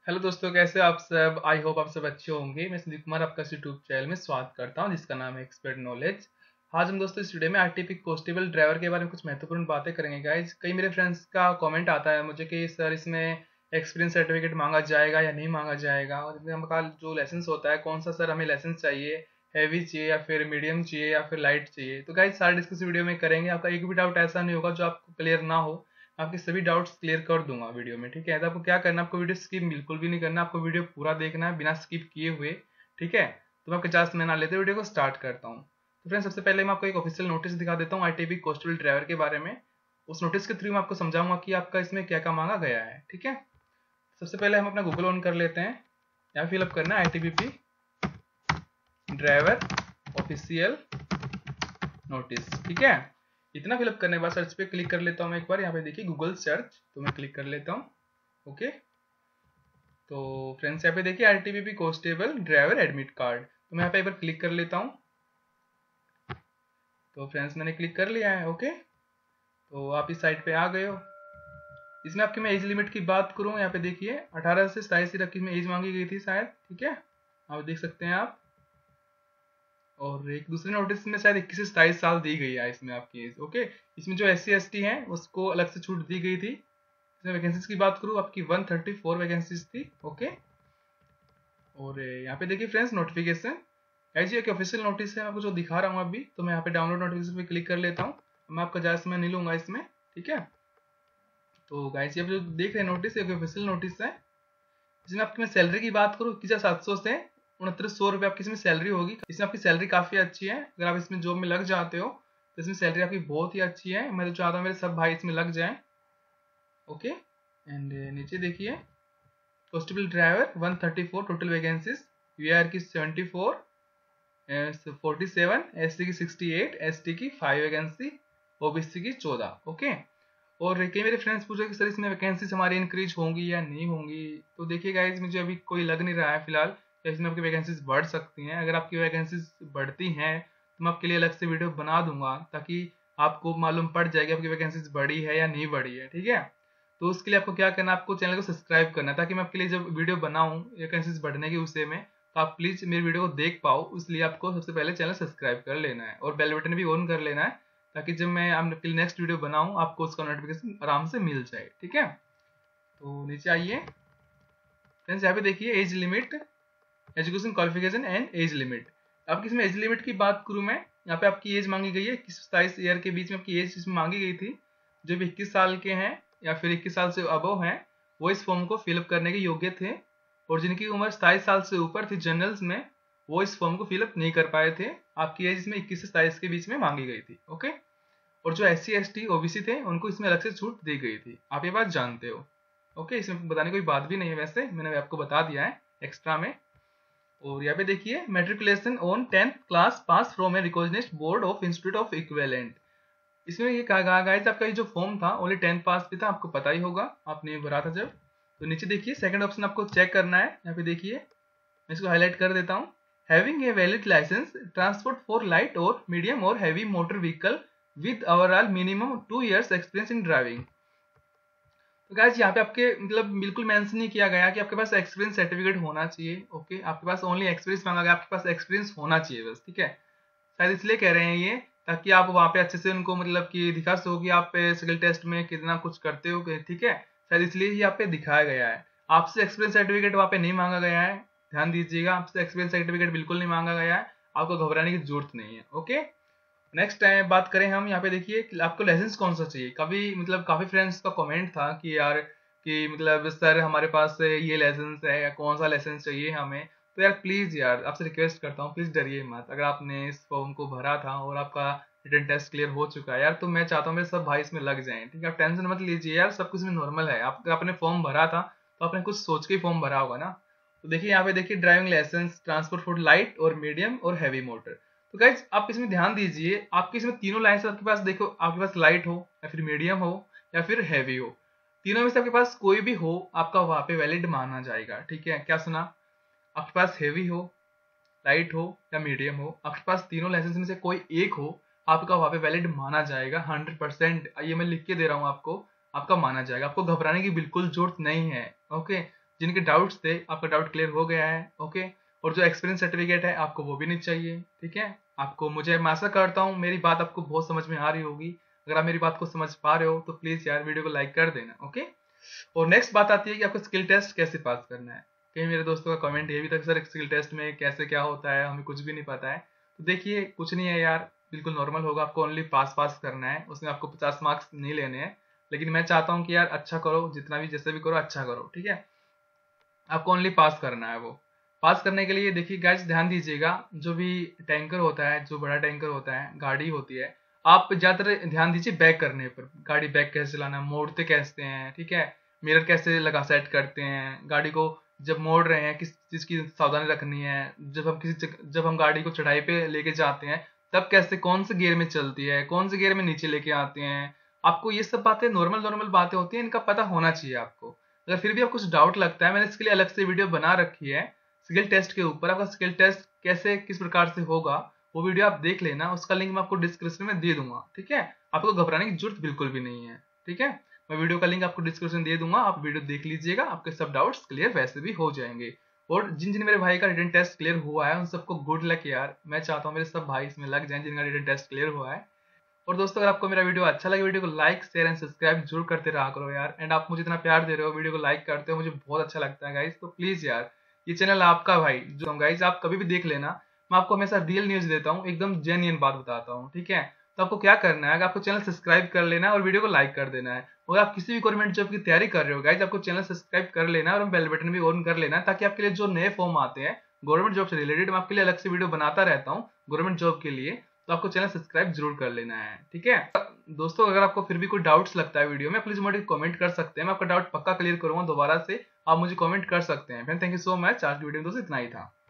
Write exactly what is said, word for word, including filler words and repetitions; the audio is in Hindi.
हेलो दोस्तों, कैसे हो आप सब। आई होप आप सब अच्छे होंगे। मैं संदीप कुमार आपका यूट्यूब चैनल में स्वागत करता हूं जिसका नाम है एक्सपर्ट नॉलेज। आज हम दोस्तों इस वीडियो में आरटीपी कॉन्स्टेबल ड्राइवर के बारे में कुछ महत्वपूर्ण बातें करेंगे गाइज। कई मेरे फ्रेंड्स का कमेंट आता है मुझे कि सर इसमें एक्सपीरियंस सर्टिफिकेट मांगा जाएगा या नहीं मांगा जाएगा, और इसमें हमारा जो लाइसेंस होता है कौन सा सर हमें लाइसेंस चाहिए, हैवी चाहिए या फिर मीडियम चाहिए या फिर लाइट चाहिए। तो गाइज सारे डिस्कस वीडियो में करेंगे। आपका एक भी डाउट ऐसा नहीं होगा जो आपको क्लियर ना हो। आपके सभी डाउट्स क्लियर कर दूंगा वीडियो में, ठीक है। तो आपको क्या करना है, आपको वीडियो स्किप बिल्कुल भी नहीं करना, आपको वीडियो पूरा देखना है बिना स्किप किए हुए, ठीक है। तो मैं आपके चार्ज में ना लेते वीडियो को स्टार्ट करता हूँ। तो फ्रेंड्स, सबसे पहले मैं आपको एक ऑफिशियल नोटिस दिखा देता हूँ आईटीबी कॉन्स्टेबल ड्राइवर के बारे में। उस नोटिस के थ्रू मैं आपको समझाऊंगा कि आपका इसमें क्या क्या मांगा गया है, ठीक है। सबसे पहले हम अपना गूगल ऑन कर लेते हैं। यहाँ फिलअप करना है आईटीबीपी ड्राइवर ऑफिशियल नोटिस, ठीक है। इतना फिलअप करने के बाद सर्च पे क्लिक कर लेता हूँ मैं एक बार। यहाँ पे देखिए गूगल सर्च, तो मैं क्लिक कर लेता हूँ। ओके, तो फ्रेंड्स यहाँ पे देखिए RTBP constable driver admit card, तो मैं यहाँ पे एक बार क्लिक कर लेता हूँ। तो फ्रेंड्स मैंने क्लिक कर लिया है। ओके, तो आप इस साइट पे आ गए हो। इसमें आपकी मैं एज लिमिट की बात करूँ, यहाँ पे देखिए अठारह से सताईस तक की में एज मांगी गई थी शायद, ठीक है। आप देख सकते हैं आप। और एक दूसरे नोटिस में शायद इक्कीस से सताईस साल दी गई है इसमें आपकी एज। ओके, इसमें जो एस सी एस टी है उसको अलग से छूट दी गई थी। इसमें वैकेंसीज की बात करूँ, आपकी एक सौ चौंतीस वैकेंसीज थी। ओके, और यहाँ पे देखिए फ्रेंड्स नोटिफिकेशन ऐसी एक ऑफिशियल नोटिस है, आपको जो दिखा रहा हूँ अभी। तो मैं यहाँ पे डाउनलोड नोटिफिकेशन पे क्लिक कर लेता हूँ। मैं आपका ज़्यादा समय नहीं लूंगा इसमें, ठीक है। तो गाइस ये जो देख रहे हैं नोटिस, एक ऑफिशियल नोटिस है। इसमें आपकी मैं सैलरी की बात करूँ, इक्कीस हजार सात सौ से उनतीस सौ रुपये आपकी इसमें सैलरी होगी। इसमें आपकी सैलरी काफ़ी अच्छी है। अगर आप इसमें जॉब में लग जाते हो तो इसमें सैलरी आपकी बहुत ही अच्छी है। मैं तो चाहता हूँ मेरे सब भाई इसमें लग जाएं। ओके, एंड नीचे देखिए कॉन्स्टेबल ड्राइवर एक सौ चौंतीस टोटल वैकेंसीज, वीआर की चौहत्तर, फोर्टी सेवन, एस सी की सिक्सटी एट, एस टी की फाइव वैकेंसी, ओबीसी की चौदह। ओके, और कई मेरे फ्रेंड्स पूछे कि सर इसमें वैकेंसीज हमारी इंक्रीज होंगी या नहीं होंगी। तो देखिए गाइज, मुझे अभी कोई लग नहीं रहा है फिलहाल इसमें आपकी वैकेंसीज बढ़ सकती हैं। अगर आपकी वैकेंसीज बढ़ती हैं तो मैं आपके लिए अलग से वीडियो बना दूंगा, ताकि आपको मालूम पड़ जाएगी आपकी वैकेंसीज बढ़ी है या नहीं बढ़ी है, ठीक है। तो उसके लिए आपको क्या करना है, आपको चैनल को सब्सक्राइब करना है, ताकि मैं आपके लिए जब वीडियो बनाऊं वैकेंसीज बढ़ने के विषय में तो आप प्लीज मेरी वीडियो को देख पाओ। इसलिए आपको सबसे पहले चैनल सब्सक्राइब कर लेना है और बेल बटन भी ऑन कर लेना है, ताकि जब मैं आपके लिए नेक्स्ट वीडियो बनाऊं आपको उसका नोटिफिकेशन आराम से मिल जाए, ठीक है। तो नीचे आइए फ्रेंड्स, यहाँ पे देखिए age limit, education qualification and age limit. आपकी इसमें एज लिमिट की बात करूँ मैं, यहाँ पे आपकी एज मांगी गई है इक्कीस से सताईस ईयर के बीच में आपकी एज इसमें मांगी गई थी। जो भी इक्कीस साल के हैं या फिर इक्कीस साल से अबव हैं वो इस फॉर्म को फिलअप करने के योग्य थे, और जिनकी उम्र सताईस साल से ऊपर थी जनरल्स में, वो इस फॉर्म को फिलअप नहीं कर पाए थे। आपकी एज इसमें इक्कीस से सताईस के बीच में मांगी गई थी। ओके, और जो S C S T OBC थे उनको इसमें अलग से छूट दी गई थी। आप ये बात जानते हो। ओके, इसमें बताने की कोई बात भी नहीं है, वैसे मैंने आपको बता दिया है एक्स्ट्रा में। और यहाँ पे देखिए matriculation on tenth class pass from a recognised board of institute of equivalent. इसमें ये कहा गया था आपका ये जो फॉर्म था ओनली टेंथ पास भी था, आपको पता ही होगा, आपने भरा था जब। तो नीचे देखिए सेकंड ऑप्शन आपको चेक करना है। यहाँ पे देखिए मैं इसको हाईलाइट कर देता हूँ। Having a valid licence transport for light और मीडियम और heavy motor vehicle with overall minimum two years experience in driving. तो गाइस यहाँ पे आपके मतलब बिल्कुल मेंशन नहीं किया गया कि आपके पास एक्सपीरियंस सर्टिफिकेट होना चाहिए। ओके, आपके पास ओनली एक्सपीरियंस मांगा गया, आपके पास एक्सपीरियंस होना चाहिए बस, ठीक है। शायद इसलिए कह रहे हैं ये, ताकि आप वहाँ पे अच्छे से उनको मतलब कि दिखा सको कि आप स्किल टेस्ट में कितना कुछ करते हो, ठीक है। शायद इसलिए ही यहाँ पे दिखाया गया है। आपसे एक्सपीरियंस सर्टिफिकेट वहाँ पे नहीं मांगा गया है, ध्यान दीजिएगा। आपसे एक्सपीरियंस सर्टिफिकेट बिल्कुल नहीं मांगा गया है, आपको घबराने की जरूरत नहीं है। ओके, नेक्स्ट टाइम बात करें हम, यहाँ पे देखिए आपको लाइसेंस कौन सा चाहिए। कभी मतलब काफी फ्रेंड्स का कमेंट था कि यार कि मतलब सर हमारे पास ये लाइसेंस है या कौन सा लाइसेंस चाहिए हमें। तो यार प्लीज यार आपसे रिक्वेस्ट करता हूँ, प्लीज डरिए मत। अगर आपने इस फॉर्म को भरा था और आपका रिटन टेस्ट क्लियर हो चुका है यार, तो मैं चाहता हूँ मेरे सब भाई इसमें लग जाएं, ठीक है। आप टेंशन मत लीजिए यार, सब कुछ में नॉर्मल है। आप आपने फॉर्म भरा था तो आपने कुछ सोच के फॉर्म भरा होगा ना। तो देखिए यहाँ पे देखिए driving licence transport for light और मीडियम और हैवी मोटर। तो गाइज आप इसमें ध्यान दीजिए, आपके इसमें तीनों लाइन्स आपके पास देखो, आपके पास लाइट हो या फिर मीडियम हो या फिर हैवी हो, तीनों में से आपके पास कोई भी हो आपका वहां पे वैलिड माना जाएगा, ठीक है। क्या सुना, आपके पास हैवी हो, लाइट हो या मीडियम हो, आपके पास तीनों लाइसेंस में से कोई एक हो, आपका वहां पे वैलिड माना जाएगा हंड्रेड परसेंट। ये मैं लिख के दे रहा हूँ आपको, आपका माना जाएगा। आपको घबराने की बिल्कुल जरूरत नहीं है। ओके, जिनके डाउट्स थे आपका डाउट क्लियर हो गया है। ओके, और जो एक्सपीरियंस सर्टिफिकेट है आपको वो भी नहीं चाहिए। ठीक है, आपको मुझे मैं आशा करता हूँ मेरी बात आपको बहुत समझ में आ रही होगी। अगर आप मेरी बात को समझ पा रहे हो तो प्लीज यार वीडियो को लाइक कर देना। ओके, और नेक्स्ट बात आती है कि आपको स्किल टेस्ट कैसे पास करना है। कई मेरे दोस्तों का कमेंट ये भी था कि सर स्किल टेस्ट में कैसे क्या होता है, हमें कुछ भी नहीं पता है। तो देखिए कुछ नहीं है यार, बिल्कुल नॉर्मल होगा। आपको ओनली पास पास करना है, उसमें आपको पचास मार्क्स नहीं लेने हैं। लेकिन मैं चाहता हूँ कि यार अच्छा करो, जितना भी जैसे भी करो अच्छा करो। ठीक है, आपको ओनली पास करना है। वो पास करने के लिए देखिए गाइस ध्यान दीजिएगा, जो भी टैंकर होता है, जो बड़ा टैंकर होता है, गाड़ी होती है, आप ज्यादातर ध्यान दीजिए बैक करने पर। गाड़ी बैक कैसे चलाना, मोड़ते कैसे हैं, ठीक है, मिरर कैसे लगा सेट करते हैं, गाड़ी को जब मोड़ रहे हैं किस चीज की सावधानी रखनी है, जब हम किसी जब हम गाड़ी को चढ़ाई पे लेके जाते हैं तब कैसे कौन से गियर में चलती है, कौन से गियर में नीचे लेके आते हैं। आपको ये सब बातें नॉर्मल नॉर्मल बातें होती हैं, इनका पता होना चाहिए आपको। अगर फिर भी आपको कुछ डाउट लगता है, मैंने इसके लिए अलग से वीडियो बना रखी है स्किल टेस्ट के ऊपर। आपका स्किल टेस्ट कैसे किस प्रकार से होगा वो वीडियो आप देख लेना, उसका लिंक मैं आपको डिस्क्रिप्शन में दे दूंगा। ठीक है, आपको घबराने की जरूरत बिल्कुल भी नहीं है। ठीक है, मैं वीडियो का लिंक आपको डिस्क्रिप्शन दे दूंगा, आप वीडियो देख लीजिएगा, आपके सब डाउट्स क्लियर वैसे भी हो जाएंगे। और जिन जिन मेरे भाई का रिटन टेस्ट क्लियर हुआ है उन सबको गुड लक यार। मैं चाहता हूँ मेरे सब भाई इसमें लग जाएं जिनका रिटन टेस्ट क्लियर हुआ है। और दोस्तों अगर आपको मेरा वीडियो अच्छा लगे, वीडियो को लाइक शेयर एंड सब्सक्राइब जरूर करते रहा करो यार। एंड आप मुझे इतना प्यार दे रहे हो, वीडियो को लाइक करते हो, मुझे बहुत अच्छा लगता है गाइज। तो प्लीज यार ये चैनल आपका भाई जो गाइज आप कभी भी देख लेना, मैं आपको हमेशा रियल न्यूज देता हूँ, एकदम जेन्युइन बात बताता हूँ। ठीक है, तो आपको क्या करना है, आपको चैनल सब्सक्राइब कर लेना है और वीडियो को लाइक कर देना है। और आप किसी भी गवर्नमेंट जॉब की तैयारी कर रहे हो गाइज, आपको चैनल सब्सक्राइब कर लेना है और बेल बटन भी ऑन कर लेना है, ताकि आपके लिए जो नए फॉर्म आते हैं गवर्नमेंट जॉब से रिलेटेड, मैं आपके लिए अलग से वीडियो बनाता रहता हूँ गवर्नमेंट जॉब के लिए। तो आपको चैनल सब्सक्राइब जरूर कर लेना है। ठीक है दोस्तों, अगर आपको फिर भी कोई डाउट्स लगता है वीडियो में, प्लीज मुझे कमेंट कर सकते हैं, मैं आपका डाउट पक्का क्लियर करूंगा दोबारा से। आप मुझे कमेंट कर सकते हैं। थैंक यू सो मच, आज की वीडियो में दोस्तों इतना ही था।